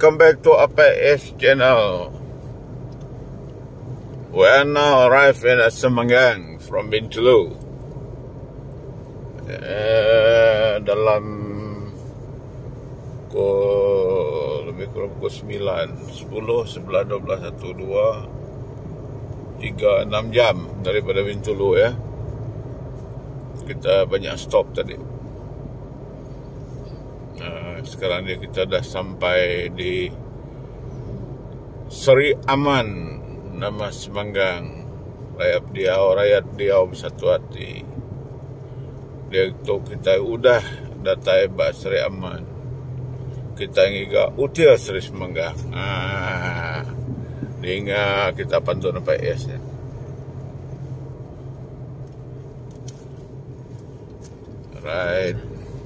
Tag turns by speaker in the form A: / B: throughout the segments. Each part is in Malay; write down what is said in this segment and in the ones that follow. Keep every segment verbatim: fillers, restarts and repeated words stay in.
A: welcome back to A P S channel. We are now arriving at Semanggang from Bintulu. Eh, dalam pukul lebih kurang pukul sembilan, sepuluh, sebelas, dua belas, satu, dua, tiga, enam jam daripada Bintulu ya. Kita banyak stop tadi. Nah, sekarang ni kita dah sampai di Seri Aman, nama Semanggang. Rakyat Diau, rakyat Diau bersatu hati. Dia tu kita udah datai ba Seri Aman. Kita ngiga utia Seri Semanggang. Ah, hingga kita pantun apa es ya. Right.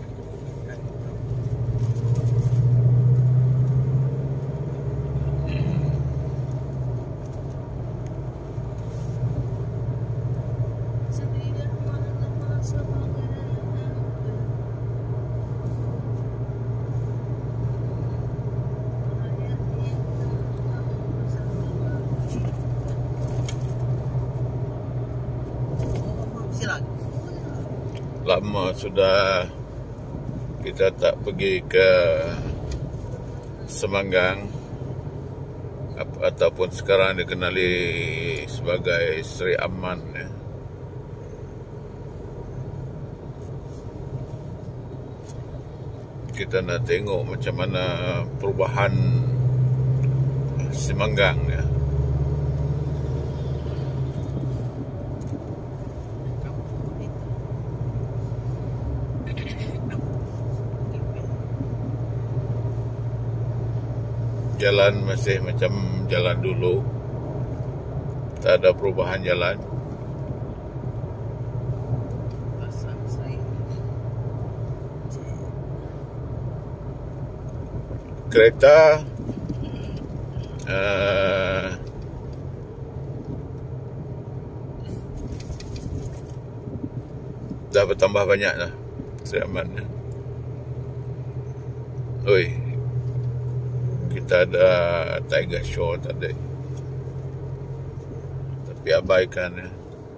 A: Lama sudah kita tak pergi ke Semanggang ataupun sekarang dikenali sebagai Seri Aman ya. Kita nak tengok macam mana perubahan Semanggang ya. Jalan masih macam jalan dulu, tak ada perubahan jalan. Kereta uh, dah bertambah banyak lah Seri Aman ya. Oi, kita ada Tiger Show tadi, tapi abaikan ya.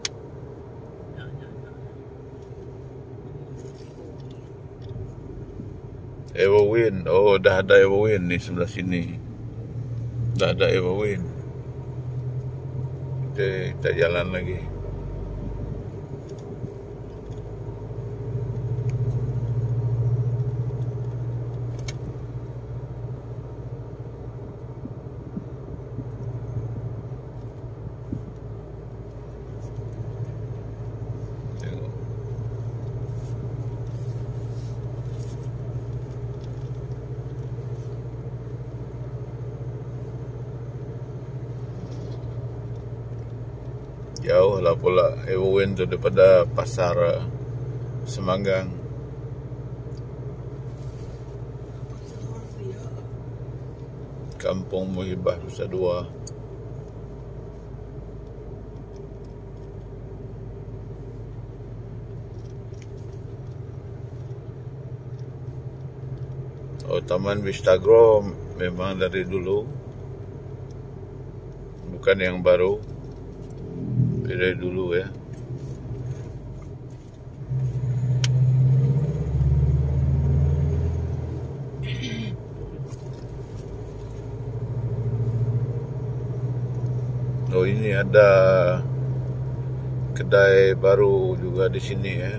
A: Everwind, oh dah ada Everwind ni sebelah sini. Dah ada Everwind. Kita, kita jalan lagi. Jauh lah pula Everwind tu daripada pasar uh, Semanggang. Kampung Muhibah Nusa Dua. Oh, Taman Vistagro memang dari dulu, bukan yang baru. Dari dulu ya. Oh, ini ada kedai baru juga di sini ya.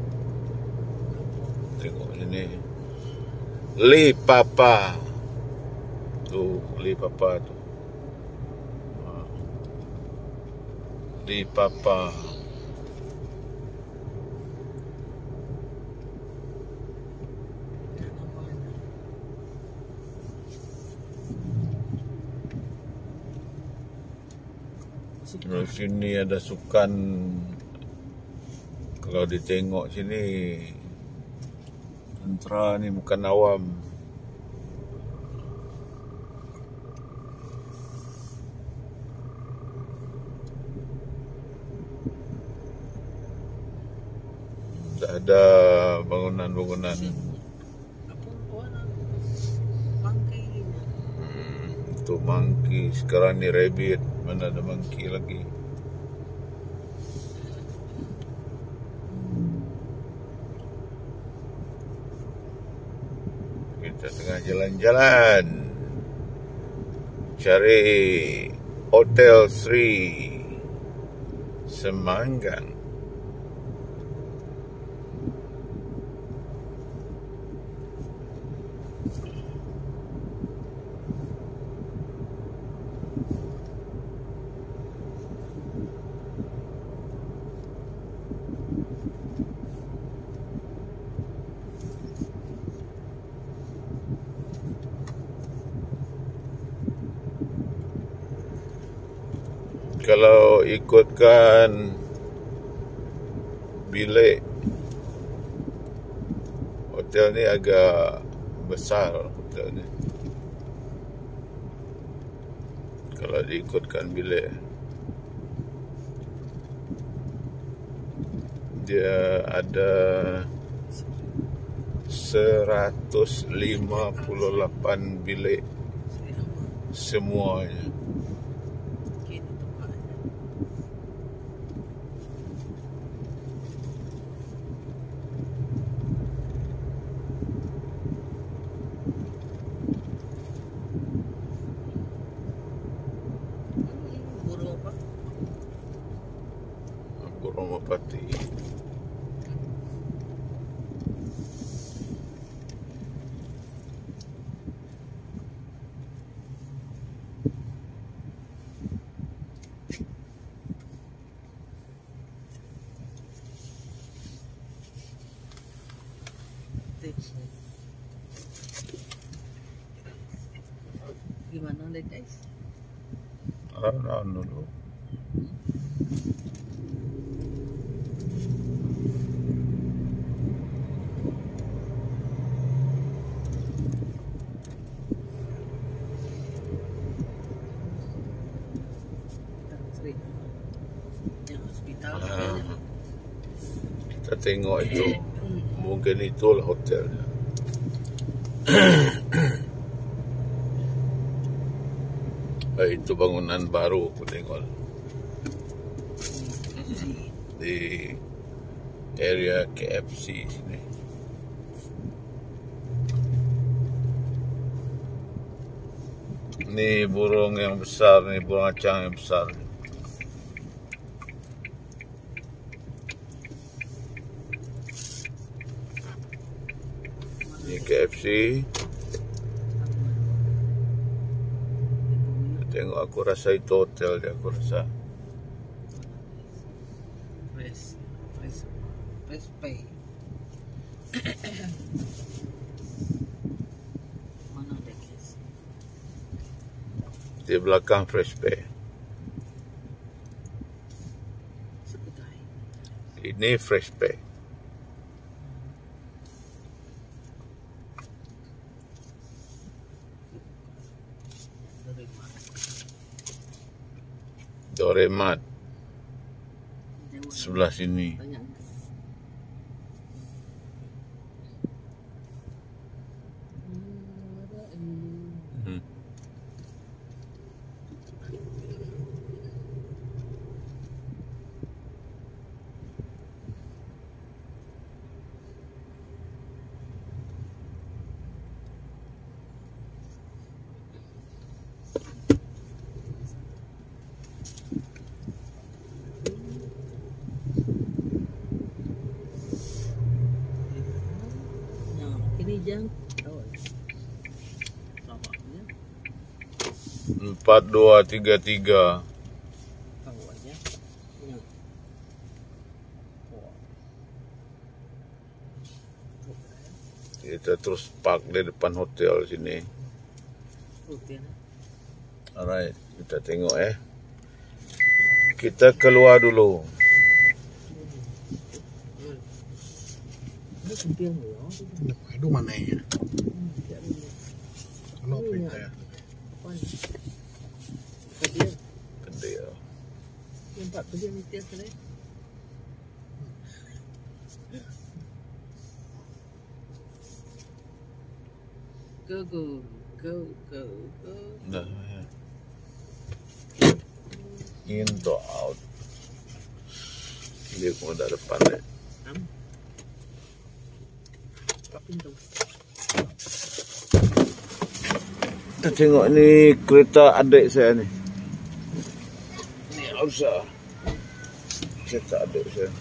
A: Tengok sini. Li Papa. Tuh, Li Papa tuh. Di Papa. Di sini ada sukan. Kalau ditengok sini, tentera ni bukan awam. Ada bangunan-bangunan monkey, sekarang ni rabbit, mana ada monkey lagi. Kita tengah jalan-jalan cari Hotel Sri Semanggang. Kalau ikutkan bilik hotel ni agak besar hotel ni. Kalau diikutkan bilik, dia ada seratus lima puluh lapan bilik semuanya. Pati.
B: Gimana deh guys?
A: Around dulu. Ah, kita tengok itu, mungkin itulah hotelnya. Eh, itu bangunan baru aku tengok di area K F C sini. Ini burung yang besar, nih burung acang yang besar. Ini K F C. Tengok, aku rasa itu hotel dia, aku rasa.
B: Fresh, fresh, fresh pay. Mana ada guys?
A: Di belakang Fresh Pay.
B: Sekedai.
A: Ini Fresh Pay. Doremat sebelah sini. Hmm.
B: Jang
A: empat dua tiga tiga. Kita terus park di depan hotel sini. Alright, kita tengok eh. Kita keluar dulu.
C: Itu mana ya? Ano pita ya?
B: Kedil.
A: Kedil.
B: Yung pak kedil ni tias ni. Go go go go go.
A: Dah. Ya. in to out. Dia kau dah depan deh.
B: Am. Buka pintu.
A: Kita tengok ni kereta adik saya ni. Ni Elsa. Kereta adik saya.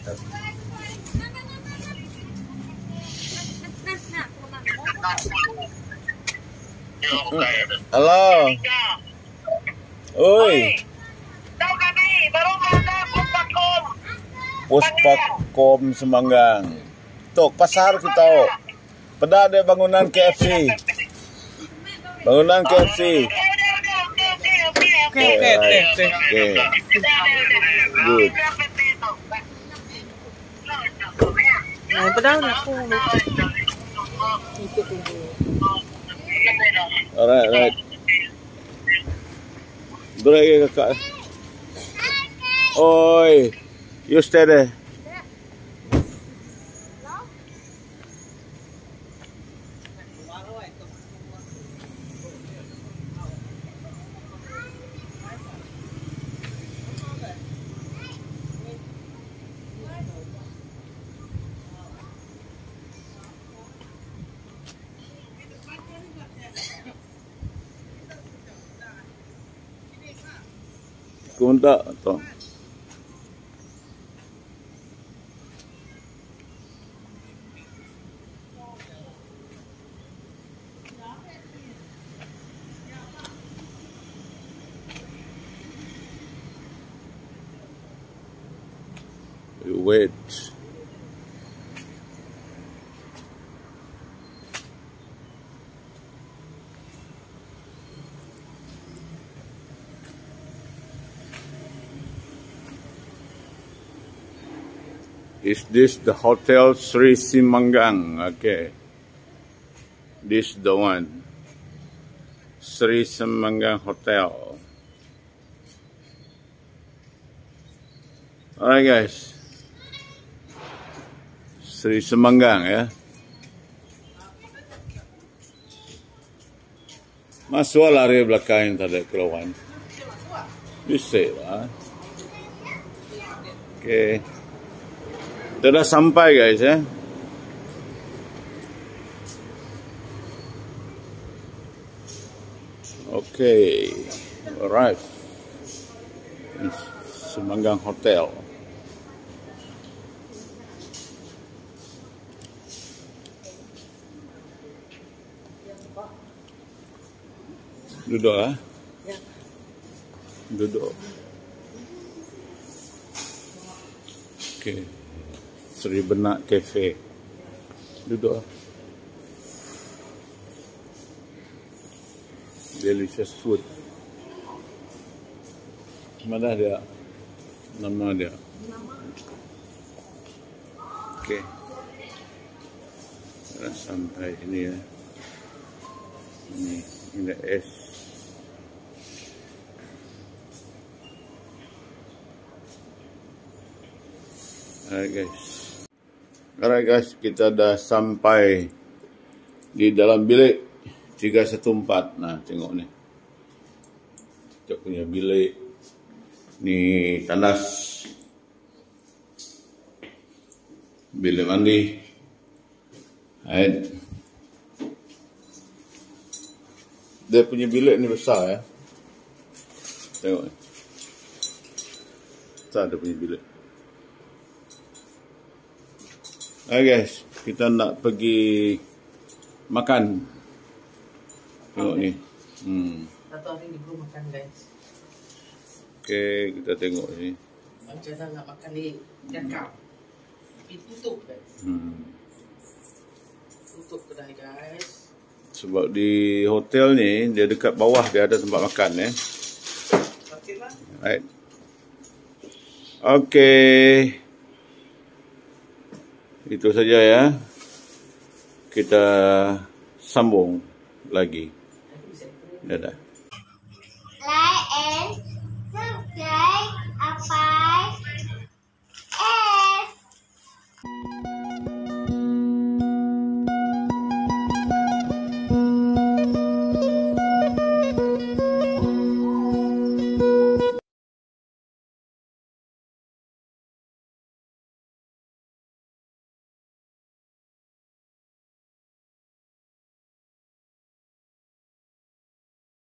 A: Halo. Oi.
D: Tahu kami baru mana Puspakom.
A: Puspakom Semanggang. Tok pasar kita. Pada ada bangunan K F C. Bangunan K F C.
D: Oke
A: oke oke oke. Good.
B: Nah, padahal aku ikut dulu.
A: Alright, alright. Break kakak. Oi, you stay there. Kunta atau you wait. Is this the Hotel Sri Semanggang? Okay. This is the one. Sri Semanggang Hotel. Alright guys. Sri Semanggang ya. Masuk lari belakang tadi keluar. Bisa lah. Okay. Kita dah sampai guys ya. Okay, alright. Semanggang Hotel. Duduk ah. Duduk. Okay. Sri Benak Cafe. Duduk. Delicious food. Mana dia? Nama dia. Oke. Okay. Kita sampai ini ya. Ini ini es. Alright guys. Alright guys, kita dah sampai di dalam bilik tiga satu empat. Nah, tengok ni. Kita punya bilik. Ni tandas. Bilik mandi. Alright. Dia punya bilik ni besar ya. Tengok ni. Besar dia punya bilik. Hai guys, kita nak pergi makan. Tengok ni. Hmm.
B: Satu hari ni belum makan guys.
A: Okey, kita tengok ni.
B: Macam mana nak makan ni jakap. Tapi tutup guys.
A: Hmm.
B: Tutup kedai guys.
A: Sebab di hotel ni dia dekat bawah dia ada tempat makan eh.
B: Okeylah.
A: Right. Okey. Itu saja ya. Kita sambung lagi. Dadah.